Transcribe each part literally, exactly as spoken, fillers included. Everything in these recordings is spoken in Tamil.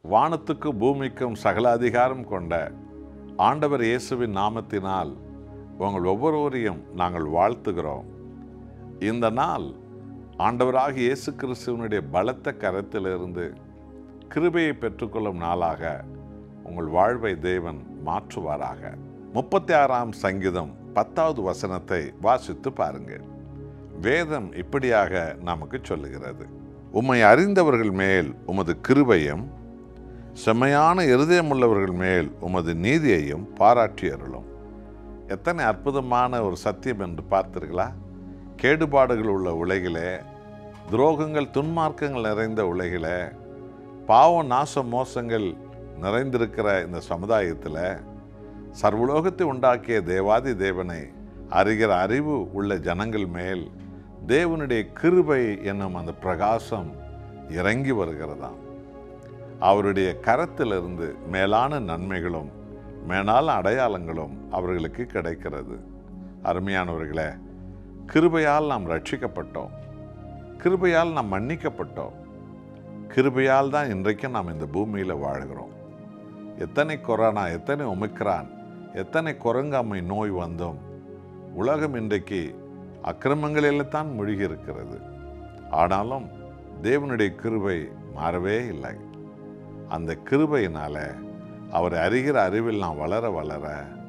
வானத்துக்கும் பூமிக்கும் சகல அதிகாரம் கொண்ட ஆண்டவர் இயேசுவின் நாமத்தினால் உங்கள் ஒவ்வொருவரையும் நாங்கள் வாழ்த்துகிறோம். இந்த நாள் ஆண்டவராக இயேசு கிறிஸ்துவனுடைய பலத்த கரத்திலிருந்து கிருபையை பெற்றுக்கொள்ளும் நாளாக உங்கள் வாழ்வை தேவன் மாற்றுவாராக. முப்பத்தி ஆறாம் சங்கீதம் பத்தாவது வசனத்தை வாசித்து பாருங்கள். வேதம் இப்படியாக நமக்கு சொல்லுகிறது: உம்மை அறிந்தவர்கள் மேல் உமது கிருபையும் செம்மையான இருதயமுள்ளவர்கள் மேல் உமது நீதியையும் பாராட்டி அருளும். எத்தனை அற்புதமான ஒரு சத்தியம் என்று பார்த்தீர்களா? கேடுபாடுகள் உள்ள உலகிலே, துரோகங்கள் துன்மார்க்கங்கள் நிறைந்த உலகிலே, பாவம் நாச மோசங்கள் நிறைந்திருக்கிற இந்த சமுதாயத்தில் சர்வலோகத்தை உண்டாக்கிய தேவாதி தேவனை அறிகிற அறிவு உள்ள ஜனங்கள் மேல் தேவனுடைய கிருபை என்னும் அந்த பிரகாசம் இறங்கி வருகிறதாம். அவருடைய கரத்திலிருந்து மேலான நன்மைகளும் மேலான அடையாளங்களும் அவர்களுக்கு கிடைக்கிறது. அருமையானவர்களே, கிருபையால் நாம் ரட்சிக்கப்பட்டோம், கிருபையால் நாம் மன்னிக்கப்பட்டோம், கிருபையால் தான் இன்றைக்கும் நாம் இந்த பூமியில் வாழ்கிறோம். எத்தனை கொரோனா, எத்தனை ஒமிக்ரான், எத்தனை குரங்காமை நோய் வந்தும் உலகம் இன்றைக்கு அக்கிரமங்களில் தான் மூழ்கி இருக்கிறது. ஆனாலும் தேவனுடைய கிருபை மாறவே இல்லை. அந்த கிருபையினால அவரை அறிகிற அறிவில் நாம் வளர வளர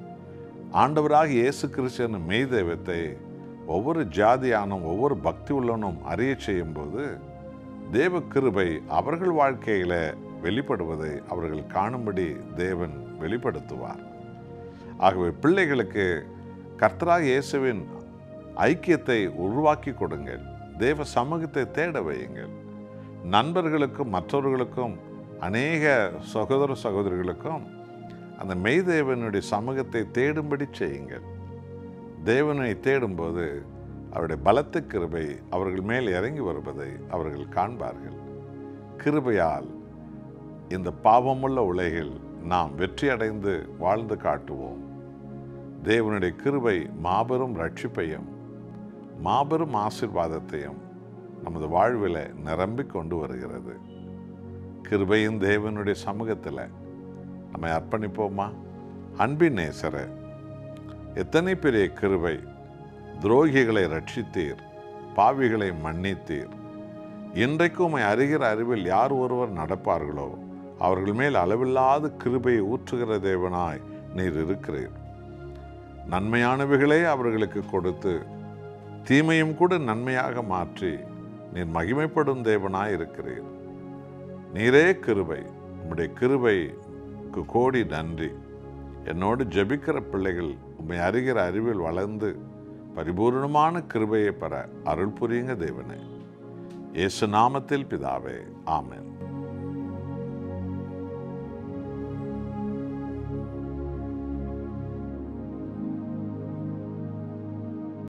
ஆண்டவராக இயேசு கிறிஸ்து மெய் தெய்வத்தை ஒவ்வொரு ஜாதியானும் ஒவ்வொரு பக்தி உள்ளனும் அறிய செய்யும் போது தேவ கிருபை அவர்கள் வாழ்க்கையில் வெளிப்படுவதை அவர்கள் காணும்படி தேவன் வெளிப்படுத்துவார். ஆகவே பிள்ளைகளுக்கு கர்த்தராக இயேசுவின் ஐக்கியத்தை உருவாக்கி கொடுங்கள். தேவ சமூகத்தை தேட வையுங்கள். நண்பர்களுக்கும் மற்றவர்களுக்கும் அநேக சகோதர சகோதரிகளுக்கும் அந்த மெய் தேவனுடைய சமூகத்தை தேடும்படி செய்யுங்கள். தேவனை தேடும்போது அவருடைய பலத்த கிருபை அவர்கள் மேல் இறங்கி வருவதை அவர்கள் காண்பார்கள். கிருபையால் இந்த பாவமுள்ள உலகில் நாம் வெற்றி அடைந்து வாழ்ந்து காட்டுவோம். தேவனுடைய கிருபை மாபெரும் ரட்சிப்பையும் மாபெரும் ஆசீர்வாதத்தையும் நமது வாழ்வில் நிரம்பி கொண்டு வருகிறது. கிருபையின் தேவனுடைய சமூகத்தில் நம்மை அர்ப்பணிப்போமா? அன்பின் நேசரே, எத்தனை பெரிய கிருபை! துரோகிகளை ரட்சித்தீர், பாவிகளை மன்னித்தீர். இன்றைக்கு உம்மை அறிகிற அறிவில் யார் ஒருவர் நடப்பார்களோ அவர்கள் மேல் அளவில்லாத கிருபையை ஊற்றுகிற தேவனாய் நீர் இருக்கிறீர். நன்மையானவைகளே அவர்களுக்கு கொடுத்து தீமையும் கூட நன்மையாக மாற்றி நீர் மகிமைப்படும் தேவனாய் இருக்கிறீர். நீரே கிருபை. உம்முடைய கிருபைக்கு கோடி நன்றி. என்னோடு ஜெபிக்கிற பிள்ளைகள் உம்மை அறிகிற அறிவில் வளர்ந்து பரிபூர்ணமான கிருபையை பெற அருள் புரியுங்க தேவனே. இயேசு நாமத்தில் பிதாவே, ஆமென்.